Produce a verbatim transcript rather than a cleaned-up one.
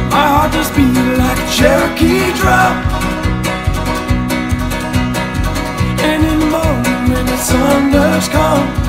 My heart just beat like a Cherokee drum. Any moment when the sun does come,